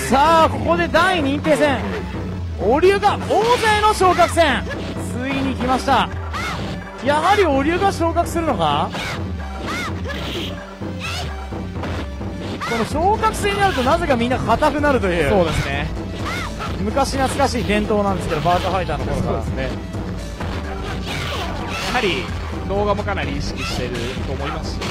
さあここで第認定戦オリュが王座への昇格戦ついに来ました。やはりオリュが昇格するのか。この昇格戦になるとなぜかみんな硬くなるという、 そうですね、 昔懐かしい伝統なんですけど、バーチャファイターの頃から。 そうですね、やはり動画もかなり意識していると思いますし、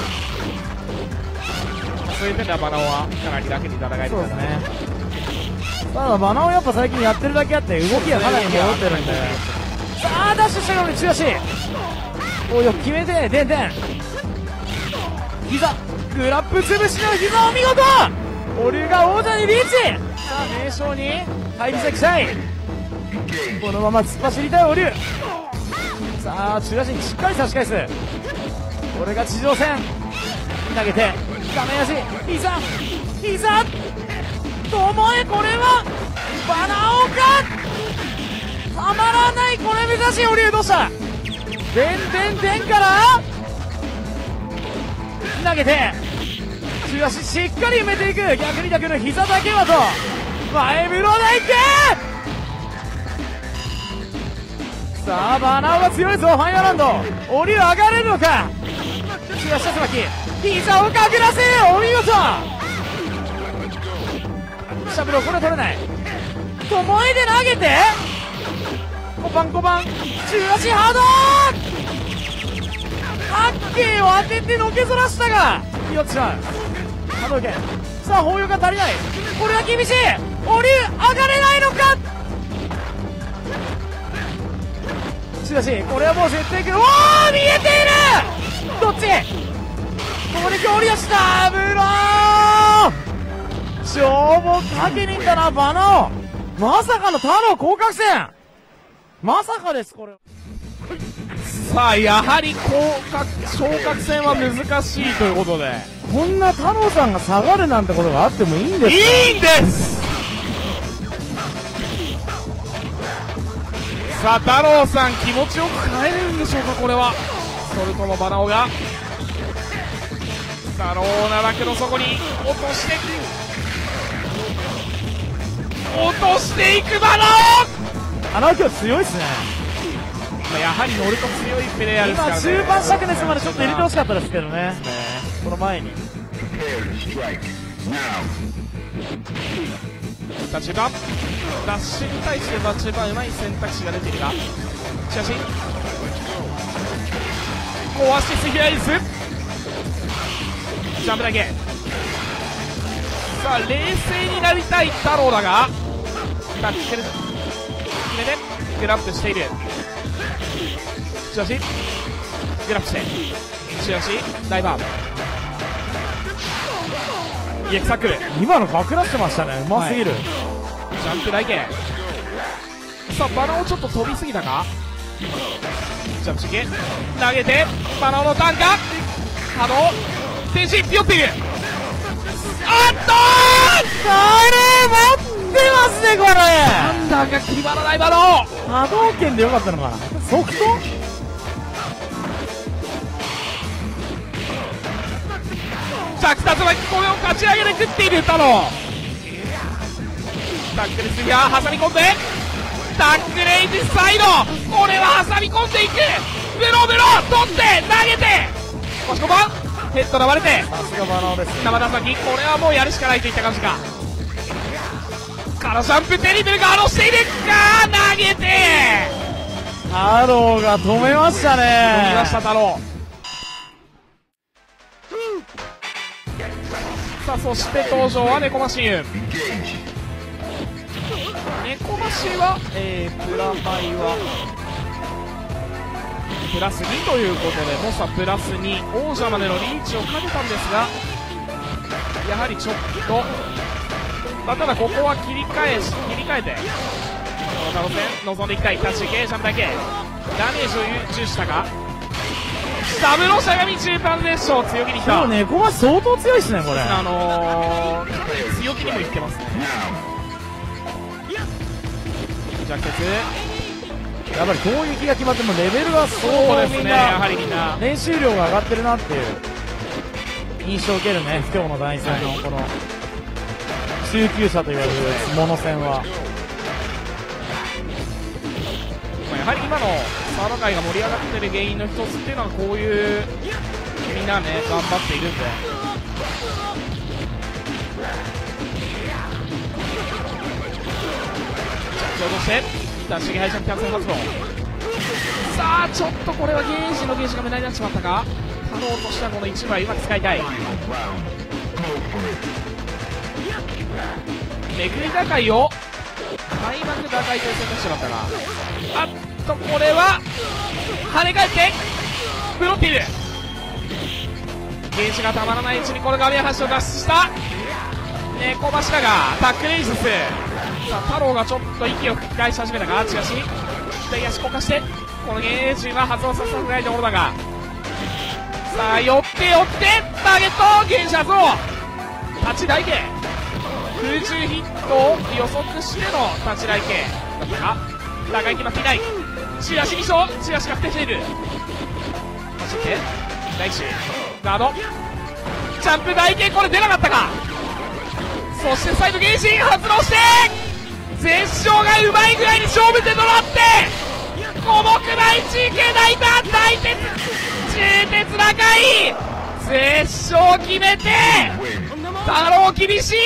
そういう点ではバナオはかなり楽に戦えるそうですね。ただバナオやっぱ最近やってるだけあって動きがかなり戻ってるんで、さあダッシュしたのに強し、およく決めてでんでん膝グラップ潰しの膝を見事、オリュが王者にリーチ。さあ名将に返り咲きたい、このまま突っ走りたいオリュ。さあ中足にしっかり差し返す、これが地上戦投げて画面足膝ともえ、これはバナオか、たまらない、これ目指しオリュどうした、でんから投げて中足しっかり埋めていく、逆に逆の膝だけはと前風呂でいく。さあバナオが強いぞ、ファイナーランドオリュ上がれるのか、中足下巻き膝をかくらせる、お見事シャブロ、これ取れない、ともえで投げてコパン中足ハードハッケーを当ててのけぞらしたが拾ってしまう、波動拳、さあ包容が足りない、これは厳しい、オリュ上がれないのか、中足これはもう絶対いく、おー見えている、どっち、ここで強リアしたブロー、勝負をかけに行ったなバナオ、まさかの太郎降格戦、まさかです、これ。 さあやはり昇格戦は難しいということで、 こんな太郎さんが下がるなんてことがあってもいいんですか。 いいんです。さあ太郎さん気持ちよく帰れるんでしょうか、これは。それともバナオが太郎なだけの底に落としていくバナオ、 あの今日強いっすね。 やはり乗ると強いプレイヤーですからね。 今中盤灼熱までちょっと入れてほしかったですけどね、この前に中盤ダッシュに対しては中盤うまい選択肢が出ているが、しかしオアシスヒライズジャンプだけ、さあ冷静になりたい太郎だがタッチ決めてグラップしている、中足グラップして中足ダイバー EX サックル、 今のバクらしてましたね、うますぎる、 ジャンプ台形、さあバナオちょっと飛びすぎたか、ジャンプして投げてバナオのターンか、波動天使ピヨっている、あっとこれ待ってますね、これハンダーが決まらないバナオ、 波動拳でよかったのかな、ソフト着達巻きこれを勝ち上げて食っている太郎、タックルスギア挟み込んでタックレイジサイド、これは挟み込んでいく、ブロ取って投げて押し込まんヘッドが割れて、 さすがバナオです、 生田先これはもうやるしかないといった感じか、カラジャンプテリブルが下ろしているか、投げて太郎が止めましたね、 飛びました太郎。さあそして登場は猫マシン、猫マシンは、プラマイはプラス2ということでモサプラス2、王者までのリーチをかけたんですが、やはりちょっと、ただここは切り替えてこの可能性望んでいきたい、タッチ系ジャンプだけダメージを重視したか、ダブロしゃがみ中盤でしょう、強気にきた、 でも猫が相当強いですね、これかなり強気にもいってますね、ジャケツやっぱり攻撃が決まってもレベルがそうですね、 みんやはなりみんな練習量が上がってるなっていう印象を受けるね、今日の第3のこの中級者と言われるモノ戦は、 やはり今のサード界が盛り上がってる原因の一つっていうのはこういうみんなね頑張っているんで、着地落として出し敗者キャンセル発動。さあちょっとこれはゲージが無駄になってしまったか。太郎としてはこの1枚うまく使いたい。めくり打開を開幕打開という選択肢だったが、あっとこれは跳ね返ってブロっている。ゲージがたまらないうちにこの画面端を脱出した猫柱がタックレイズス。さあ太郎がちょっと息を吹き返し始めたが、しかし左足こかしてこのゲージは発動させたくないところだが、さあ寄ってターゲットゲージ発動。立ち台形空中ヒットを予測しての立ち台形だったが、打開決まっていない。中足2勝、中足確定している。走って第1ガードジャンプ台形、これ出なかったか。そしてサイドゲージ発動して絶唱がうまいぐらいに勝負手となって古木大中継大胆大鉄中鉄打開絶唱決めて太郎厳しい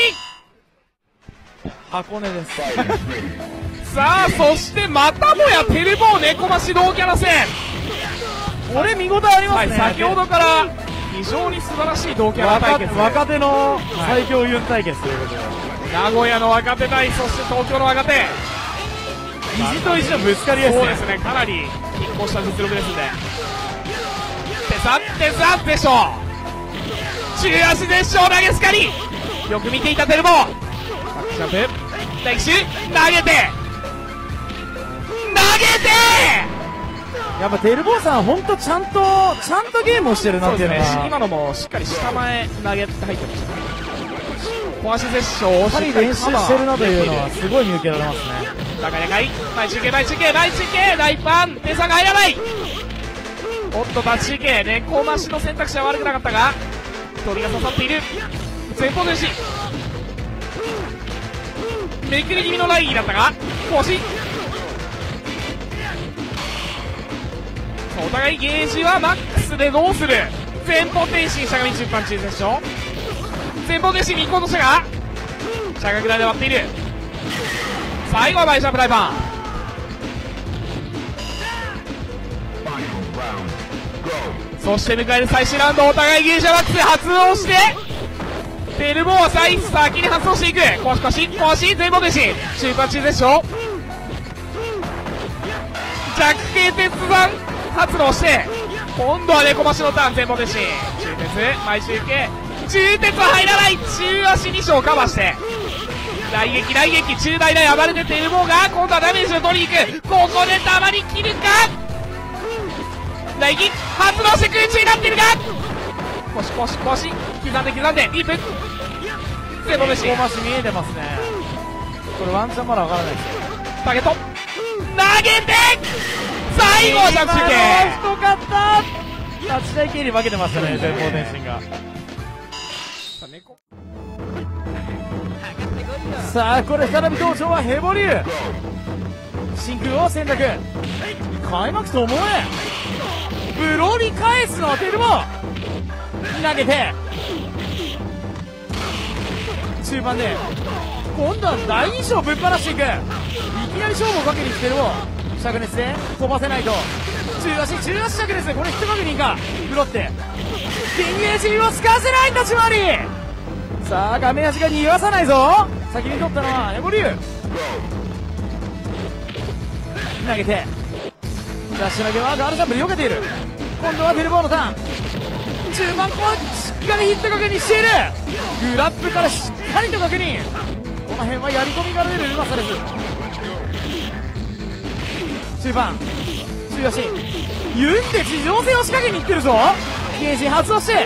箱根ですさあそしてまたもやテルボー猫増同キャラ戦、 これ見応えありますね。 先ほどから非常に素晴らしい同キャラ対決、 若手の最強ユン対決ということで、 名古屋の若手対そして東京の若手、 意地と意地のぶつかりですね。 そうですね、かなり拮抗した実力ですんで、手差でしょう、中足でしょう、投げすかりよく見ていたテルボー、ジャンプ敵手投げてやっぱテルボーさん本当ちゃんとゲームをしてるなっていうのが、 今のもしっかり下前投げって入ってましたね。小足絶唱をしっかり練習してるなというのはすごい見受けられますね。 高い高い前中継大パン手差が入らない。おっと立ち受け猫増しの選択肢は悪くなかったが鳥が刺さっている。前方重視めくり気味のラインだったが腰、お互いゲージはマックスでどうする。前方転身しゃがみ中パンチでしょ。前方転身に行こうとしたがしゃがぐらいで割っている。最後はバイジャンプライパン。そして迎える最終ラウンド、お互いゲージはマックスで発動してテルボーは先に発動していく。腰前方転身中パンチでしょ。弱形鉄山発動して今度は猫増しのターン前方転身中鉄前中継中鉄は入らない。中足2勝カバーして大撃中大暴れてテルボーが今度はダメージを取りに行く。ここでたまりきるか。大撃発動して空中になっているが腰刻んでリープ前方転身小橋見えてますね。これワンチャンまだ分からないですよ。 ターゲット投げて最後はジャンプ中継太かった。立ち台系に負けてましたね、前方転身が。さあこれ再び登場はヘボリュー真空を選択。開幕と思えブロに返すのはテルボー投げて中盤で今度は第2章ぶっ放していく。いきなり勝負をかけに来てるも灼熱で飛ばせないと中足灼熱でこれ一確認かブロってゲージを使わせないんだ。つまりさあ画面足が逃がさないぞ。先に取ったのはエボリュー投げてダッシュ投げはガールジャンプで避けている。今度はテルボーのターン中盤こうしっかりヒット確認している。グラップからしっかりと確認。この辺はやり込みから出るうまさです。中盤中足ユンで地上戦を仕掛けにいってるぞ。ゲージ発動して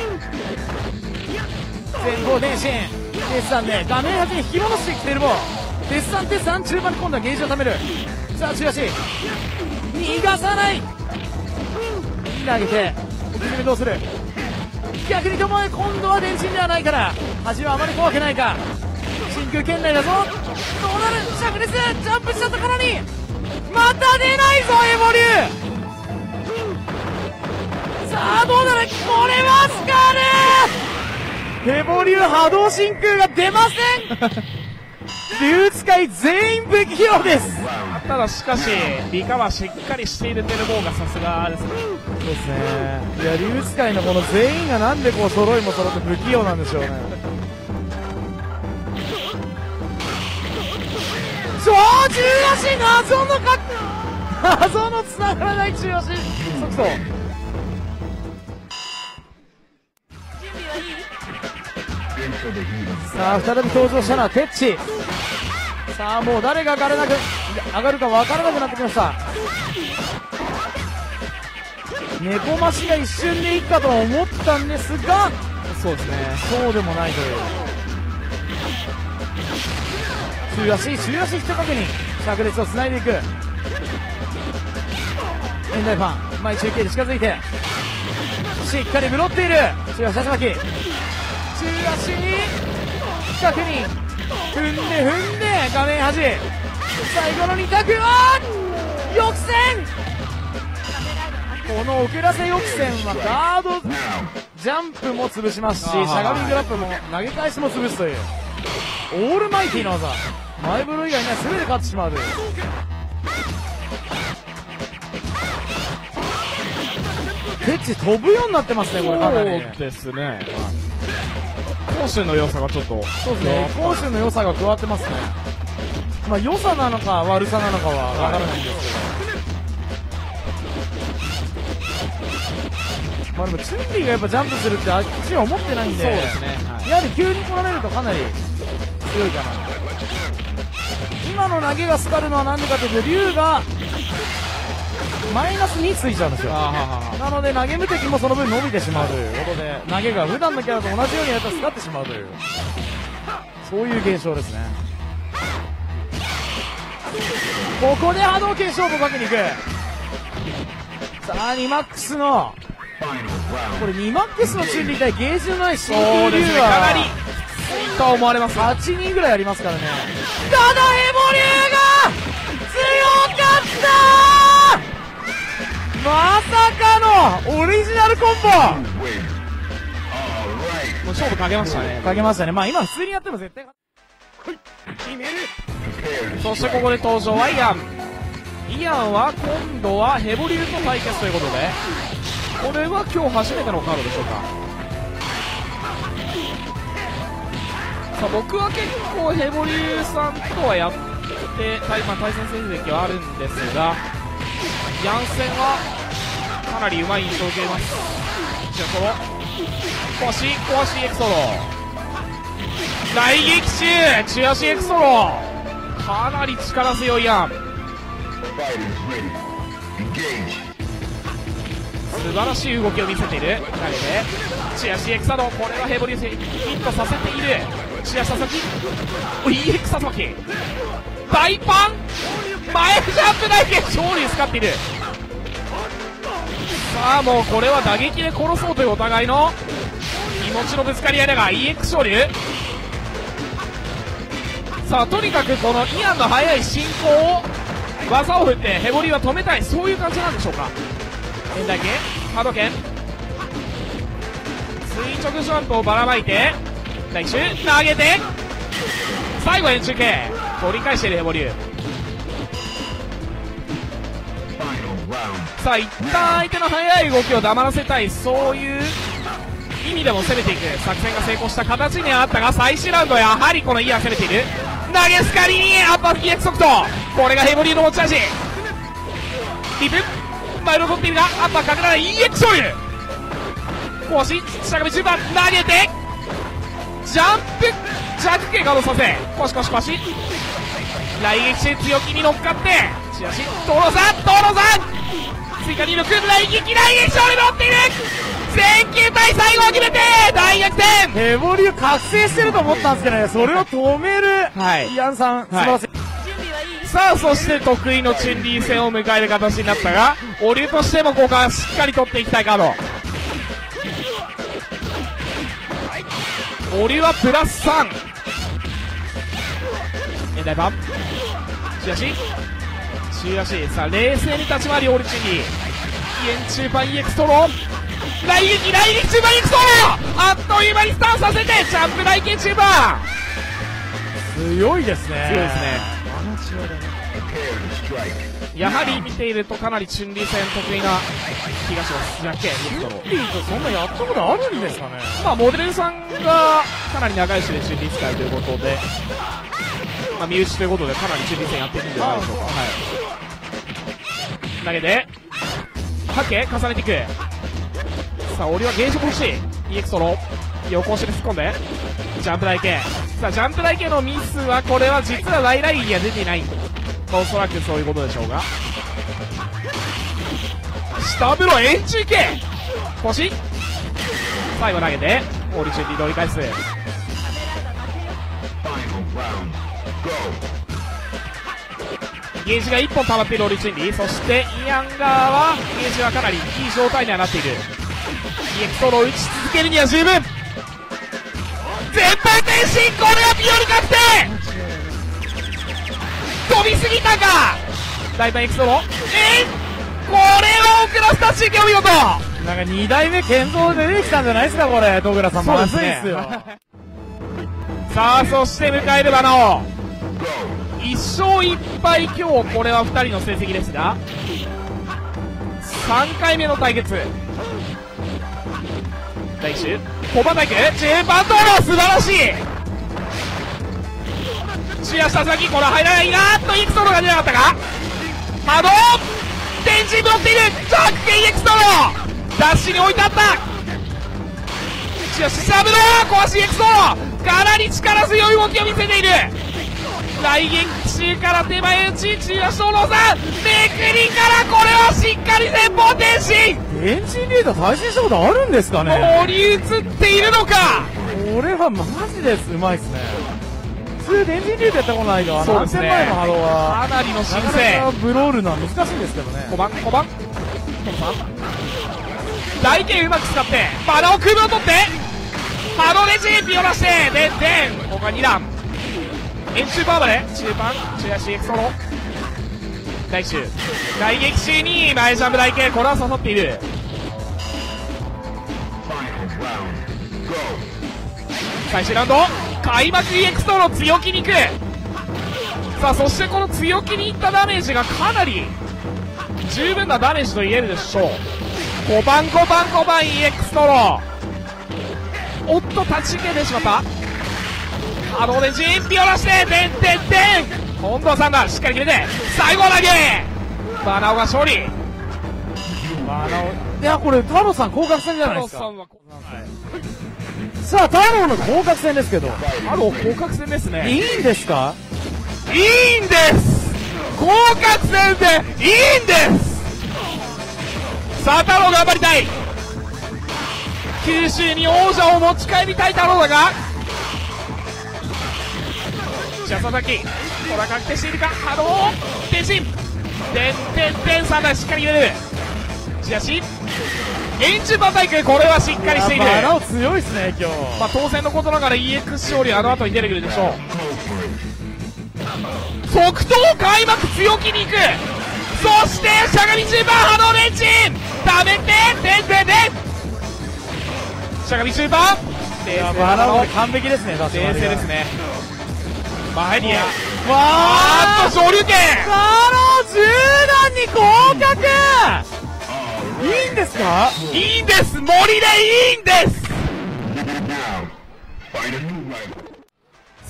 前方転身鉄山で画面端に引き戻してきてるも鉄山中盤に今度はゲージを貯める。さあ中足逃がさない投げてお決めどうする。逆にともえ今度は電信ではないから端はあまり怖くないか。真真空圏内だぞ。どうなる、灼熱ジャンプしたところにまた出ないぞエボリュー。さあどうなる、これはスカルエボリュー波動真空が出ません竜使い全員不器用です。 ただしかしリカバーしっかりしているテルボーがさすがですね。 そうですね。いや竜使いのこの全員がなんでこう揃いも揃って不器用なんでしょうね。超中足、謎の繋がらない中足速度。さあ再び登場したのはテッチ。さあもう誰が上がるか分からなくなってきました。猫増しが一瞬でいいかと思ったんですが、 そうですね、 そうでもないという。中足一確認、灼熱をつないでいく。エンダイファン前中継で近づいてしっかりブロっている中足足巻き、中足に確認、踏んで画面端、最後の2択は抑制。この遅らせ抑制はガードジャンプも潰しますし、しゃがみグラップも投げ返しも潰すというオールマイティーな技、前ブロ以外には全て勝ってしまうという。テッチ飛ぶようになってますね、これかなり。 そうですね、攻守の良さがちょっと、 そうですね、攻守の良さが加わってますね。まあ良さなのか悪さなのかは分からないんですけど、まあでもチュンリーがやっぱジャンプするってあっちは思ってないんで、 そうですね、 やはり急に来られるとかなり強いかな。今の投げがスカるのは何でかというと、竜がマイナス2ついちゃうんですよ。なので投げ無敵もその分伸びてしまうということで、投げが普段のキャラと同じようにやったらスカってしまうという、そういう現象ですね。ここで波動拳勝負をかけに行く。さあ2マックスのこれ2マックスのチュンリー対ゲージのない真空竜はかなりと思われます。 8人ぐらいありますからね。ただエボリューが強かった、まさかのオリジナルコンボ。 もう勝負かけましたね。 かけましたね。まあ今普通にやっても絶対決める。 そしてここで登場はイアンは今度はヘボリューと対決ということで、これは今日初めてのカードでしょうか。さあ僕は結構ヘボリューさんとはやって対戦成績はあるんですが、ヤンセンはかなりうまい印象を受けます。中ソロ壊しエクソロ、大撃中足エクソロ、かなり力強いヤン。素晴らしい動きを見せている。投げてチアシエクサド、これはヘボリューヒットさせている。チア佐々木 EX 佐々木大パン前ジャンプ大決勝利使っている。さあもうこれは打撃で殺そうというお互いの気持ちのぶつかり合いだが EX 昇竜。さあとにかくこのイアンの速い進行を技を振ってヘボリーは止めたい、そういう感じなんでしょうか。円台拳ハード拳垂直ジャンプをばらまいて第1周投げて最後円中継取り返しているヘボリュー。さあ一旦相手の速い動きを黙らせたい、そういう意味でも攻めていく作戦が成功した形にはあったが、最終ラウンドやはりこのイアン攻めている。投げスカリにアッパー EX 速度、これがヘボリューの持ち味。リプ前の取っているがアッパーかけられ EX 勝利。腰下上中盤投げてジャンプ弱形ガードさせ腰来撃して強気に乗っかってチアシトロさん追加2力来撃勝利乗っている。全球対最後を決めて大逆転。 ヘボリュー覚醒してると思ったんですけどね、それを止める、イアンさん素晴らしい。 さあそして得意のチュンリー戦を迎える形になったが、オリュとしてもここはしっかり取っていきたいカード。オリュはプラス3、 現代版中足中足、さあ冷静に立ち回りオールチンリー中盤 EX トロ来撃中盤 EX トロあっという間にスタンさせてジャンプ来撃中盤強いですね。 強いですね。やはり見ているとかなりチュンリー戦得意な気がします。ジャッケチュンリーとそんなやったことあるんですかね。 まあモデルさんがかなり長い種でチュンリー使いということで、まあ身内ということでかなりチュンリー戦やっているんじゃないでしょうか。はい投げてハケ重ねていく。さあ俺はゲージ欲しい EX ソロ横押しで突っ込んでジャンプ台形。さあジャンプ台形のミスはこれは実はライライには出ていない、おそらくそういうことでしょうが、下風呂円柱形腰最後投げてオーリチュンリード折り返す。ゲージが1本溜まっているオリチュンリー、そしてイアンガーはゲージはかなりいい状態にはなっている。 EX ソロを打ち続けるには十分。前方転身、これはピオリ確定。飛びすぎたか大体 EX ソロこれは奥のスタッチお見事。 なんか2代目建造で出てきたんじゃないですかこれ。戸倉さんまずいっすよ。 さあそして迎えるバナオ1勝1敗。今日これは2人の成績ですが3回目の対決。第1周小バタイク中盤道路素晴らしい。中足下先これは入らないがと EX ソロが出なかったか。波動天神ブロっているジャック EX ソロダッシュに置いてあった。中足サブロー壊し EX ソロかなり力強い動きを見せている。来撃中から手前打ち中足とロさんめくりからこれはしっかり前方転身。 エンジンリーダー対戦したことあるんですかね。 乗り移っているのか。 これはマジですうまいっすね。普通エンジンリーダーやったことないがそうですね、 何千前の波動はかなりの新なかな星。 かブロールのは難しいんですけどね。 5番大剣うまく使ってバラを首を取ってハドレジーピを出してでここは2段円中パーまで中盤中足 EX ソロ来週来撃中に前ジャンプ大剣これは刺さっている。最終ラウンド開幕 EX ソロ強気にいく。さあそしてこの強気にいったダメージがかなり十分なダメージと言えるでしょう。5番 EX ソロおっと立ち消えてしまった。ハドレジーピを出して今度は3段しっかり決めて最後投げバナオが勝利。 バナオいやこれ太郎さん降格戦じゃないですか。 太郎さんはさあ太郎の降格戦ですけど太郎降格戦ですね。 いいんですか。 いいんです。降格戦でいいんです。さあ太郎頑張りたい。九州に王者を持ち帰りたい太郎だがじゃあ佐々木これは確定しているか。波動転身3台しっかり入れる。じゃし円柱パンタイクこれはしっかりしている。 バナオ強いですね今日。 まあ当然のことながら EX 勝利あの後に出てくるでしょう。即答開幕強気にいく。そしてしゃがみ中盤波動レンチン食べてしゃがみ中盤バナオ完璧ですね。 冷静ですね。マエリア上流圏バナオ10段に降格。いいんですか。 いいんです。森でいいんです。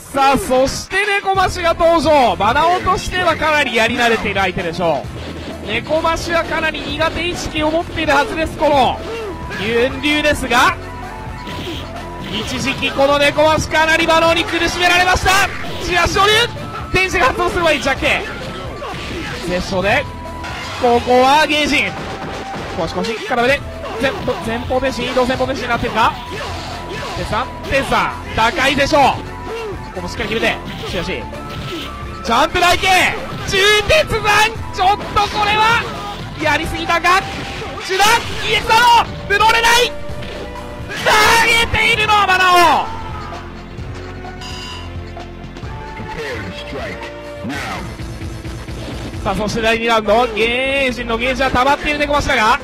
さあそして猫マシが登場。バナオとしてはかなりやり慣れている相手でしょう。猫マシはかなり苦手意識を持っているはずです。このユンリュウですが一時期この猫マシかなりバナオに苦しめられました。チア昇竜天使が発動すればいいジャッケ接触でここはゲージ腰絡めで前方転身移動前方転身になってるか。テンさん高いでしょう。ここもしっかり決めてしかしジャンプ台形中鉄山ちょっとこれはやりすぎたか。中段 EX だろブロれない投げているのはバナオ。 さあ、そして第2ラウンド、ゲージのゲージは溜まっている猫柱が、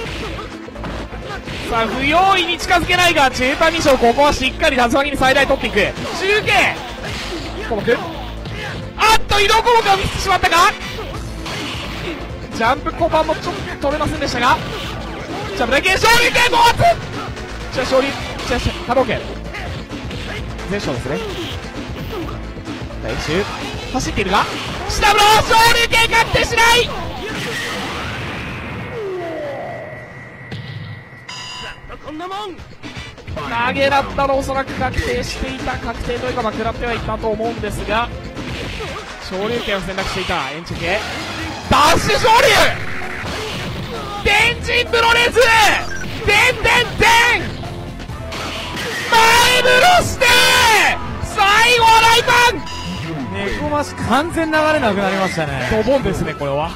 さあ、不用意に近づけないが、中盤2章、ここはしっかり竜巻に最大取っていく。中継コモク、あっと、移動コモクを見せてしまったか。ジャンプコバもちょっと取れませんでしたが、ジャンプだけ昇竜拳5発。じゃあ昇竜、じゃあ波動拳全勝ですね。第1周走っているが、下ブロー昇竜拳確定しない。投げだったらおそらく確定していた、確定というか食らってはいたと思うんですが、昇竜拳を選択していた延長系ダッシュ昇竜、電人プロレス、でんでんでん前ブロして最後はライパン。 猫マシ完全流れなくなりましたね。 ドボンですね、これは。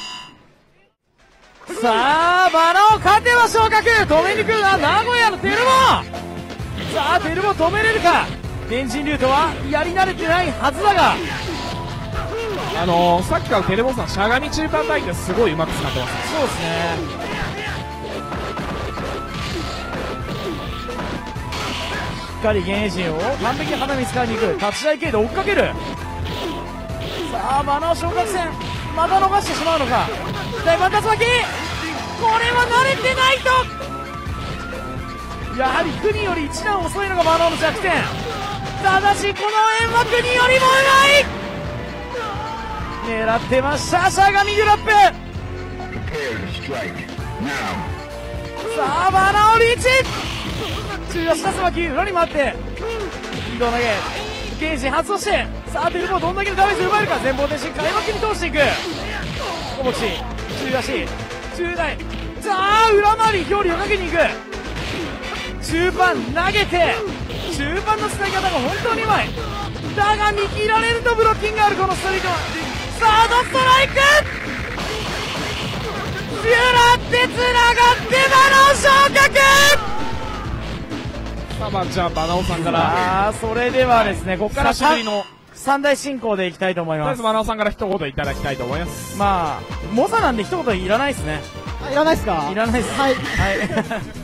さあ、バナを勝てば昇格。止めに来るのは名古屋のテルモ。さあ、テルモ止めれるか。電人ルートはやり慣れてないはずだが、 さっきからテレボさんしゃがみ中間体験すごいうまく使ってます。 そうですね。しっかり現役陣を完璧に肌見つかりに行く。立ち合い系で追っかける。さあ、バナを昇格戦また逃してしまうのか。大盤竜巻、これは慣れてないと。やはり国より一段遅いのがバナの弱点。ただしこの円は国よりもうまい。狙ってました、しゃがみグラップ。さあ、バナをリーチ。中足竜巻裏に回って移動投げ、ゲージ発動して、さあテルモどんだけのダメージ奪えるか。前方転身開幕に通していく。小持ち中足中大、さあ裏回り表裏をかけに行く。中盤投げて、中盤の使い方が本当にうまい。だが見切られるとブロッキングがあるこのストリート。サードストライク、ビュラってつながってバナオ昇格。 さあ、まあ、じゃあバナオさんから、 ああ、それではですね、ここから久しぶりの三大進行でいきたいと思いとりあます。 えずバナオさんから一言いただきたいと思います。 まあモサなんで一言いらないですね。 いらないですか。 いらないです。 はいはい